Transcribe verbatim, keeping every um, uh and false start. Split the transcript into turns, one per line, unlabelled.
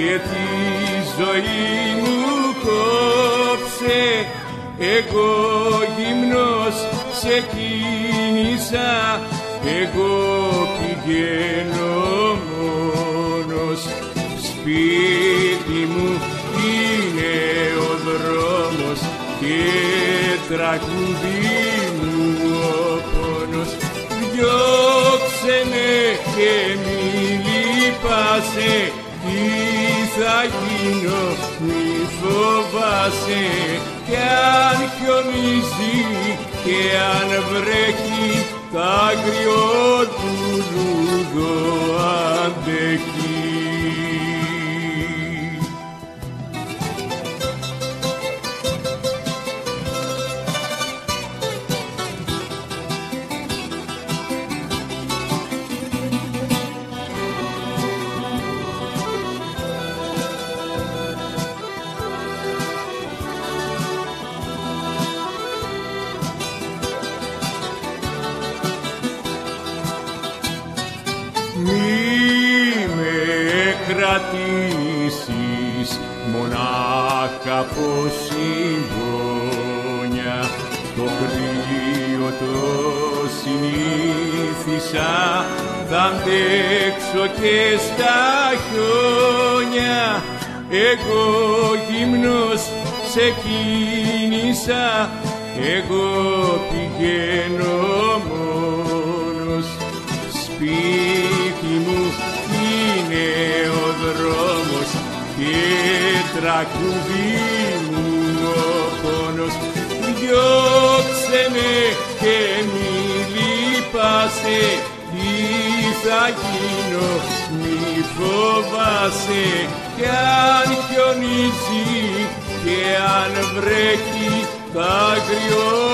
και τη ζωή μου κόψε. Εγώ γυμνός σε κίνησα, εγώ πηγαίνω μόνος. Σπίτι μου είναι ο δρόμος και τραγούδι μου ο πόνος. Διώξε με και μη λυπάσαι, τι θα γίνω μη φοβάσαι. Κι αν χιονίζει και αν βρέχει, τ' άγριο του λούδο αντέχει. Μη με κρατήσεις μονάχα από συμπόνια, το κρύο το συνήθισα, θα αντέξω και στα χιόνια. Εγώ γυμνός σε κίνησα, εγώ πηγαίνω μόνος. Σπίτι μου είναι ο δρόμος και τραγούδι μου ο πόνος. Διώξε με και μη λυπάσαι, τι θα γίνω μη φοβάσαι. Κι αν χιονίζει και αν βρέχει, τ' άγριο